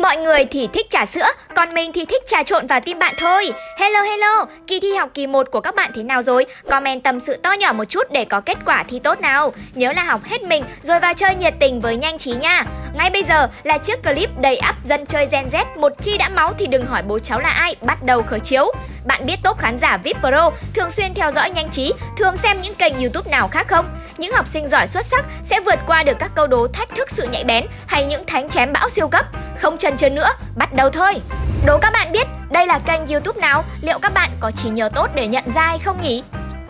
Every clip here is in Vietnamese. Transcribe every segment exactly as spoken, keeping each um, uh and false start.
Mọi người thì thích trà sữa, còn mình thì thích trà trộn vào tim bạn thôi. Hello hello, kỳ thi học kỳ một của các bạn thế nào rồi? Comment tâm sự to nhỏ một chút để có kết quả thi tốt nào. Nhớ là học hết mình rồi vào chơi nhiệt tình với Nhanh Trí nha. Ngay bây giờ là chiếc clip đầy ắp dân chơi Gen Z một khi đã máu thì đừng hỏi bố cháu là ai, bắt đầu khởi chiếu. Bạn biết top khán giả vi ai pi Pro thường xuyên theo dõi Nhanh Trí, thường xem những kênh YouTube nào khác không? Những học sinh giỏi xuất sắc sẽ vượt qua được các câu đố thách thức sự nhạy bén hay những thánh chém bão siêu cấp. Không chần chừ nữa, bắt đầu thôi. Đố các bạn biết đây là kênh YouTube nào? Liệu các bạn có trí nhớ tốt để nhận ra hay không nhỉ?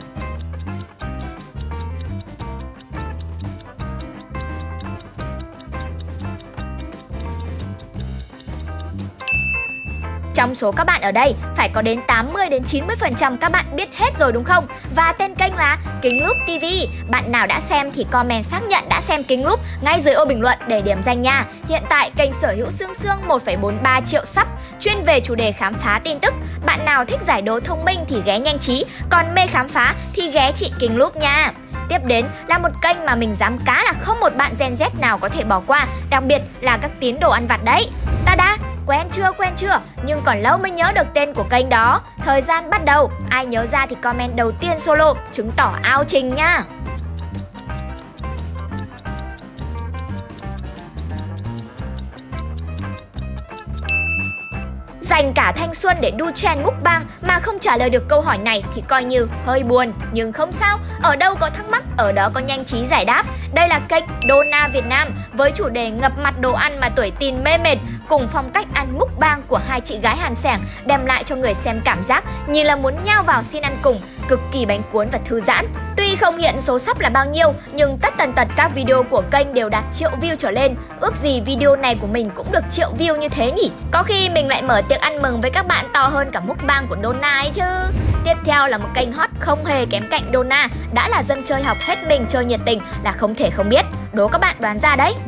Trong số các bạn ở đây, phải có đến tám mươi đến chín mươi phần trăm các bạn biết hết rồi đúng không? Và tên kênh là Kính Lúp ti vi. Bạn nào đã xem thì comment xác nhận đã xem Kính Lúp ngay dưới ô bình luận để điểm danh nha. Hiện tại kênh sở hữu xương xương một phẩy bốn ba triệu sub, chuyên về chủ đề khám phá tin tức. Bạn nào thích giải đố thông minh thì ghé Nhanh Trí, còn mê khám phá thì ghé chị Kính Lúp nha. Tiếp đến là một kênh mà mình dám cá là không một bạn Gen Z nào có thể bỏ qua, đặc biệt là các tín đồ ăn vặt đấy. Ta-da! Quen chưa, quen chưa? Nhưng còn lâu mới nhớ được tên của kênh đó. Thời gian bắt đầu. Ai nhớ ra thì comment đầu tiên solo, chứng tỏ ao trình nha. Dành cả thanh xuân để đu trend mukbang mà không trả lời được câu hỏi này thì coi như hơi buồn. Nhưng không sao, ở đâu có thắc mắc, ở đó có Nhanh Trí giải đáp. Đây là kênh Dona Việt Nam với chủ đề ngập mặt đồ ăn mà tuổi teen mê mệt, cùng phong cách ăn mukbang của hai chị gái Hàn Sẻng đem lại cho người xem cảm giác như là muốn nhao vào xin ăn cùng, cực kỳ bánh cuốn và thư giãn. Tuy không hiện số sub là bao nhiêu, nhưng tất tần tật các video của kênh đều đạt triệu view trở lên. Ước gì video này của mình cũng được triệu view như thế nhỉ? Có khi mình lại mở tiệc ăn mừng với các bạn to hơn cả mukbang của Dona ấy chứ. Tiếp theo là một kênh hot không hề kém cạnh Dona, đã là dân chơi học hết mình chơi nhiệt tình là không thể không biết. Đố các bạn đoán ra đấy.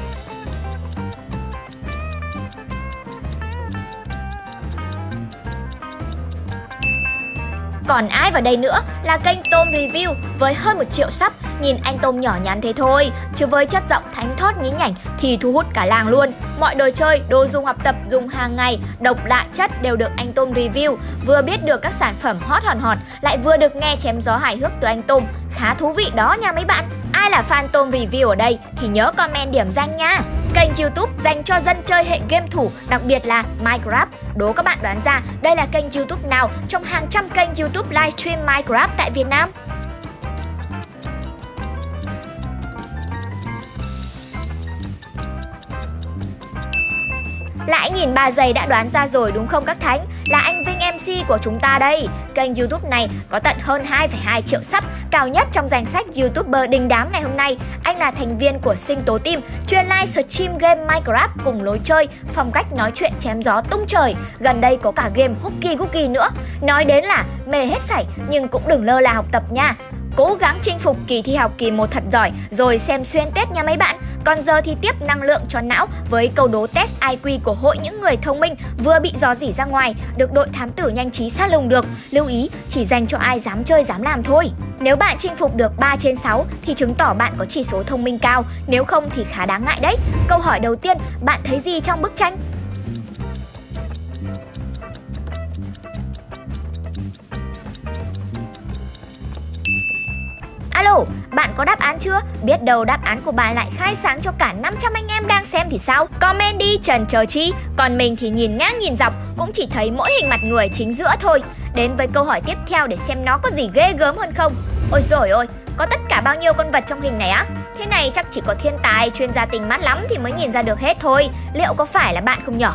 Còn ai vào đây nữa là kênh Tom Review với hơn một triệu sub. Nhìn anh Tom nhỏ nhắn thế thôi, chứ với chất giọng thánh thót nhí nhảnh thì thu hút cả làng luôn. Mọi đồ chơi, đồ dùng học tập, dùng hàng ngày, độc lạ chất đều được anh Tom review. Vừa biết được các sản phẩm hot hòn hot, lại vừa được nghe chém gió hài hước từ anh Tom. Khá thú vị đó nha mấy bạn. Ai là fan Tom review ở đây thì nhớ comment điểm danh nha. Kênh YouTube dành cho dân chơi hệ game thủ, đặc biệt là Minecraft. Đố các bạn đoán ra đây là kênh YouTube nào trong hàng trăm kênh YouTube livestream Minecraft tại Việt Nam? Lại nhìn ba giây đã đoán ra rồi đúng không các thánh? Là anh Vinh em xê của chúng ta đây. Kênh YouTube này có tận hơn hai phẩy hai triệu sub, cao nhất trong danh sách YouTuber đình đám ngày hôm nay. Anh là thành viên của Sinh Tố Team, chuyên live stream game Minecraft cùng lối chơi, phong cách nói chuyện chém gió tung trời. Gần đây có cả game Hooky Cookie nữa. Nói đến là mê hết sảy nhưng cũng đừng lơ là học tập nha. Cố gắng chinh phục kỳ thi học kỳ một thật giỏi rồi xem xuyên Tết nha mấy bạn. Còn giờ thì tiếp năng lượng cho não với câu đố test i kiu của Hội Những Người Thông Minh vừa bị dò dỉ ra ngoài, được đội thám tử Nhanh Trí sát lùng được. Lưu ý, chỉ dành cho ai dám chơi dám làm thôi. Nếu bạn chinh phục được ba trên sáu thì chứng tỏ bạn có chỉ số thông minh cao, nếu không thì khá đáng ngại đấy. Câu hỏi đầu tiên, bạn thấy gì trong bức tranh? Alo, bạn có đáp án chưa? Biết đâu đáp án của bạn lại khai sáng cho cả năm trăm anh em đang xem thì sao? Comment đi trần chờ chi. Còn mình thì nhìn ngang nhìn dọc cũng chỉ thấy mỗi hình mặt người chính giữa thôi. Đến với câu hỏi tiếp theo để xem nó có gì ghê gớm hơn không. Ôi dồi ôi, có tất cả bao nhiêu con vật trong hình này á? Thế này chắc chỉ có thiên tài, chuyên gia tình mắt lắm thì mới nhìn ra được hết thôi. Liệu có phải là bạn không nhỏ?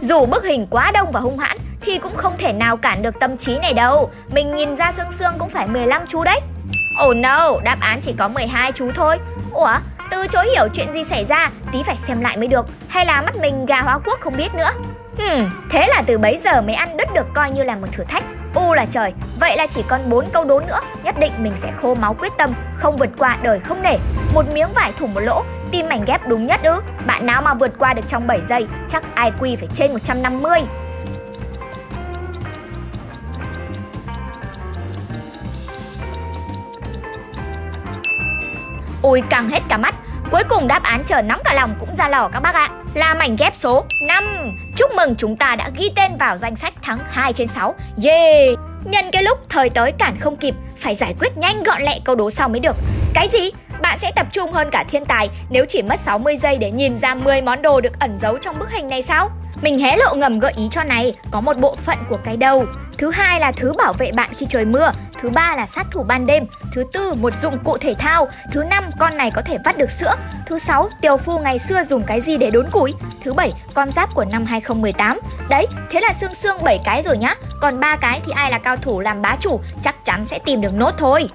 Dù bức hình quá đông và hung hãn thì cũng không thể nào cản được tâm trí này đâu. Mình nhìn ra xương xương cũng phải mười lăm chú đấy. Oh no, đáp án chỉ có mười hai chú thôi. Ủa, từ chối hiểu chuyện gì xảy ra, tí phải xem lại mới được. Hay là mắt mình gà hóa quốc không biết nữa. Hmm, thế là từ bấy giờ mới ăn đứt được coi như là một thử thách. U là trời, vậy là chỉ còn bốn câu đố nữa. Nhất định mình sẽ khô máu quyết tâm, không vượt qua đời không nể. Một miếng vải thủng một lỗ, tìm mảnh ghép đúng nhất ư? Bạn nào mà vượt qua được trong bảy giây, chắc i kiu phải trên một trăm năm mươi. Ôi căng hết cả mắt. Cuối cùng đáp án chờ nóng cả lòng cũng ra lò các bác ạ. Là mảnh ghép số năm. Chúc mừng chúng ta đã ghi tên vào danh sách thắng hai trên sáu. Yeah. Nhân cái lúc thời tới cản không kịp, phải giải quyết nhanh gọn lẹ câu đố sau mới được. Cái gì? Bạn sẽ tập trung hơn cả thiên tài nếu chỉ mất sáu mươi giây để nhìn ra mười món đồ được ẩn giấu trong bức hình này sao? Mình hé lộ ngầm gợi ý cho này, có một bộ phận của cái đầu. Thứ hai là thứ bảo vệ bạn khi trời mưa. Thứ ba là sát thủ ban đêm. Thứ tư, một dụng cụ thể thao. Thứ năm, con này có thể vắt được sữa. Thứ sáu, tiều phu ngày xưa dùng cái gì để đốn củi. Thứ bảy, con giáp của năm hai không một tám. Đấy, thế là xương xương bảy cái rồi nhá. Còn ba cái thì ai là cao thủ làm bá chủ chắc chắn sẽ tìm được nốt thôi.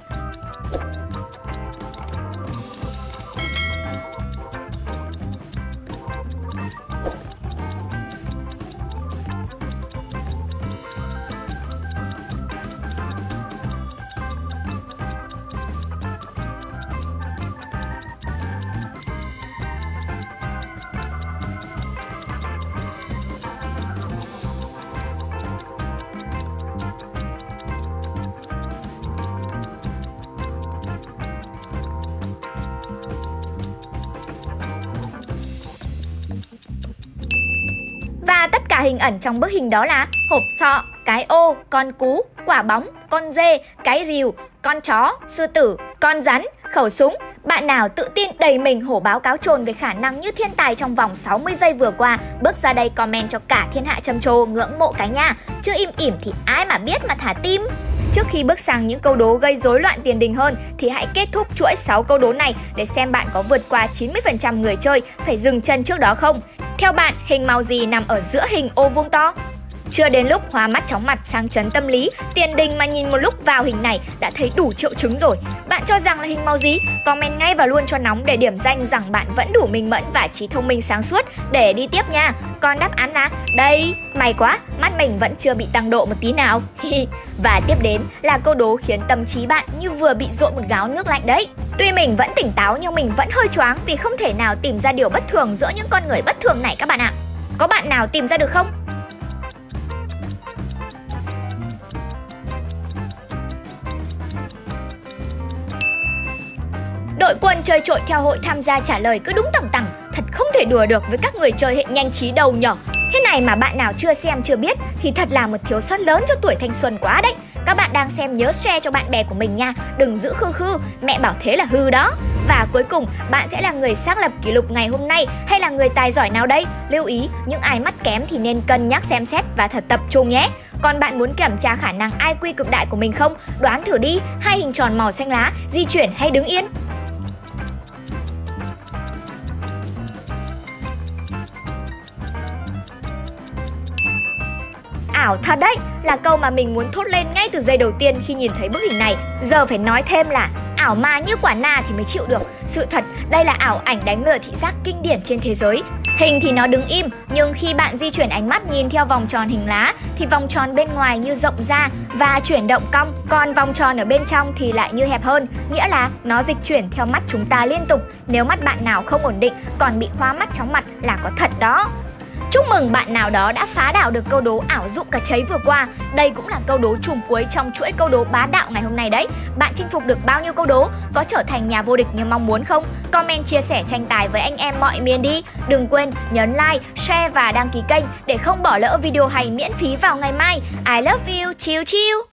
Và tất cả hình ẩn trong bức hình đó là hộp sọ, cái ô, con cú, quả bóng, con dê, cái rìu, con chó, sư tử, con rắn, khẩu súng. Bạn nào tự tin đầy mình hổ báo cáo trồn về khả năng như thiên tài trong vòng sáu mươi giây vừa qua, bước ra đây comment cho cả thiên hạ trầm trồ ngưỡng mộ cái nha. Chứ im ỉm thì ai mà biết mà thả tim. Trước khi bước sang những câu đố gây rối loạn tiền đình hơn thì hãy kết thúc chuỗi sáu câu đố này để xem bạn có vượt qua chín mươi phần trăm người chơi phải dừng chân trước đó không. Theo bạn, hình màu gì nằm ở giữa hình ô vuông to? Chưa đến lúc hóa mắt chóng mặt sang chấn tâm lý, tiền đình mà nhìn một lúc vào hình này đã thấy đủ triệu chứng rồi. Bạn cho rằng là hình màu gì? Comment ngay vào luôn cho nóng để điểm danh rằng bạn vẫn đủ minh mẫn và trí thông minh sáng suốt để đi tiếp nha. Còn đáp án là đây. May quá, mắt mình vẫn chưa bị tăng độ một tí nào. Và tiếp đến là câu đố khiến tâm trí bạn như vừa bị dội một gáo nước lạnh đấy. Tuy mình vẫn tỉnh táo nhưng mình vẫn hơi choáng vì không thể nào tìm ra điều bất thường giữa những con người bất thường này các bạn ạ. Có bạn nào tìm ra được không? Đội quân chơi trội theo hội tham gia trả lời cứ đúng tằng tằng, thật không thể đùa được với các người chơi hệ nhanh trí đầu nhỏ. Thế này mà bạn nào chưa xem chưa biết thì thật là một thiếu sót lớn cho tuổi thanh xuân quá đấy. Các bạn đang xem nhớ share cho bạn bè của mình nha, đừng giữ khư khư, mẹ bảo thế là hư đó. Và cuối cùng, bạn sẽ là người xác lập kỷ lục ngày hôm nay hay là người tài giỏi nào đây? Lưu ý, những ai mắt kém thì nên cân nhắc xem xét và thật tập trung nhé. Còn bạn muốn kiểm tra khả năng i kiu cực đại của mình không? Đoán thử đi, hai hình tròn màu xanh lá, di chuyển hay đứng yên? Ảo thật đấy, là câu mà mình muốn thốt lên ngay từ giây đầu tiên khi nhìn thấy bức hình này. Giờ phải nói thêm là ảo ma như quả na thì mới chịu được. Sự thật, đây là ảo ảnh đánh lừa thị giác kinh điển trên thế giới. Hình thì nó đứng im, nhưng khi bạn di chuyển ánh mắt nhìn theo vòng tròn hình lá thì vòng tròn bên ngoài như rộng ra và chuyển động cong, còn vòng tròn ở bên trong thì lại như hẹp hơn, nghĩa là nó dịch chuyển theo mắt chúng ta liên tục. Nếu mắt bạn nào không ổn định còn bị hoa mắt chóng mặt là có thật đó. Chúc mừng bạn nào đó đã phá đảo được câu đố ảo dụng cả cháy vừa qua. Đây cũng là câu đố trùm cuối trong chuỗi câu đố bá đạo ngày hôm nay đấy. Bạn chinh phục được bao nhiêu câu đố? Có trở thành nhà vô địch như mong muốn không? Comment chia sẻ tranh tài với anh em mọi miền đi. Đừng quên nhấn like, share và đăng ký kênh để không bỏ lỡ video hay miễn phí vào ngày mai. I love you, chill chill.